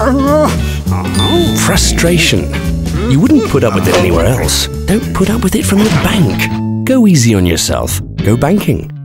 Frustration. You wouldn't put up with it anywhere else. Don't put up with it from the bank. Go easy on yourself. Go banking.